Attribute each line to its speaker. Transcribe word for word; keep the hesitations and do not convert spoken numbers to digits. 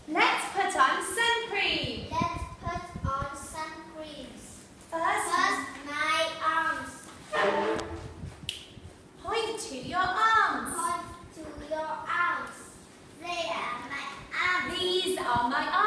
Speaker 1: Let's put on sun cream.
Speaker 2: Let's put on sun creams.
Speaker 1: First,
Speaker 2: First, my arms.
Speaker 1: point to your arms.
Speaker 2: Point to your arms. They are my arms.
Speaker 1: These are my arms.